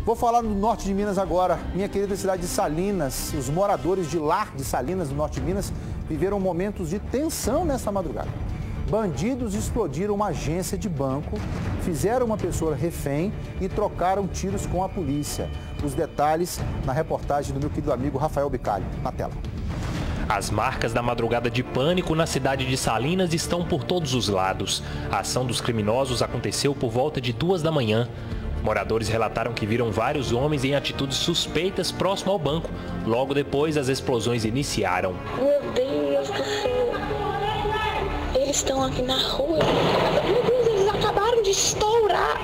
Vou falar no norte de Minas agora, minha querida cidade de Salinas. Os moradores de lá de Salinas, no norte de Minas, viveram momentos de tensão nesta madrugada. Bandidos explodiram uma agência de banco, fizeram uma pessoa refém e trocaram tiros com a polícia. Os detalhes na reportagem do meu querido amigo Rafael Bicalho, na tela. As marcas da madrugada de pânico na cidade de Salinas estão por todos os lados. A ação dos criminosos aconteceu por volta de 2 da manhã. Moradores relataram que viram vários homens em atitudes suspeitas próximo ao banco. Logo depois, as explosões iniciaram. Meu Deus do céu! Eles estão aqui na rua. Meu Deus, eles acabaram de estourar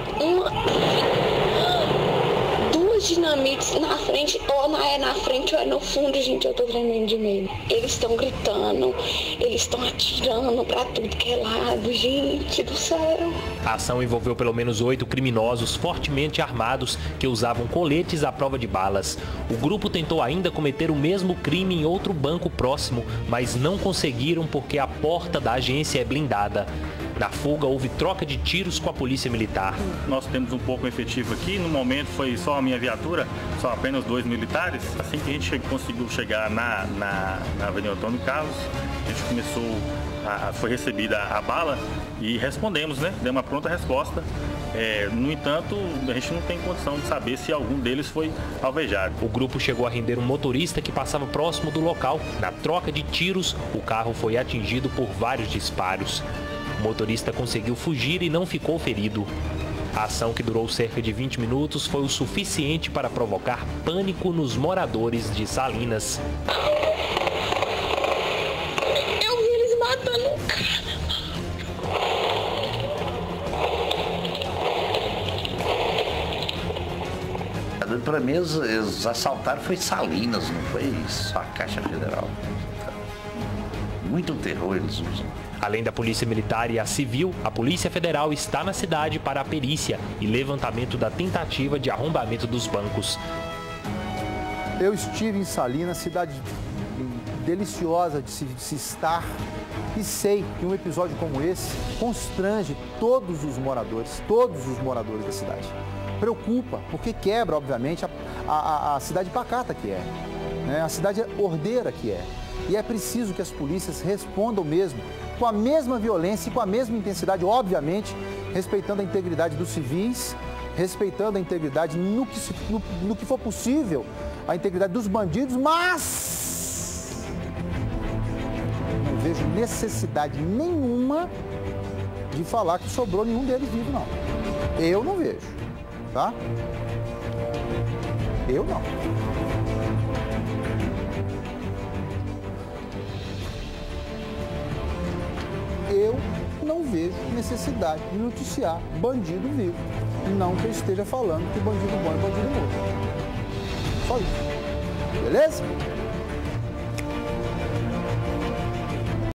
duas dinamites na frente, ou na frente ou é no fundo, gente, eu tô tremendo de medo. Eles estão gritando, eles estão atirando pra tudo que é lado, gente do céu. A ação envolveu pelo menos 8 criminosos fortemente armados que usavam coletes à prova de balas. O grupo tentou ainda cometer o mesmo crime em outro banco próximo, mas não conseguiram porque a porta da agência é blindada. Na fuga, houve troca de tiros com a polícia militar. Nós temos um pouco efetivo aqui, no momento foi só a minha viatura, só apenas 2 militares. Assim que a gente conseguiu chegar na Avenida Antônio Carlos, a gente começou, foi recebida a bala e respondemos, né? Deu uma pronta resposta. No entanto, a gente não tem condição de saber se algum deles foi alvejado. O grupo chegou a render um motorista que passava próximo do local. Na troca de tiros, o carro foi atingido por vários disparos. O motorista conseguiu fugir e não ficou ferido. A ação, que durou cerca de 20 minutos, foi o suficiente para provocar pânico nos moradores de Salinas. Eu vi eles matando o cara. Para mim, eles assaltaram foi Salinas, não foi só a Caixa Federal. Muito terror eles usam. Além da Polícia Militar e a Civil, a Polícia Federal está na cidade para a perícia e levantamento da tentativa de arrombamento dos bancos. Eu estive em Salinas, cidade deliciosa de se estar, e sei que um episódio como esse constrange todos os moradores da cidade. Preocupa, porque quebra, obviamente, a cidade pacata que é, né? A cidade ordeira que é. E é preciso que as polícias respondam mesmo, com a mesma violência e com a mesma intensidade, obviamente, respeitando a integridade dos civis, respeitando a integridade no que for possível, a integridade dos bandidos, mas não vejo necessidade nenhuma de falar que sobrou nenhum deles vivo, não. Eu não vejo, tá? Eu não. Eu não vejo necessidade de noticiar bandido vivo. Não que eu esteja falando que bandido bom é bandido morto. Só isso. Beleza?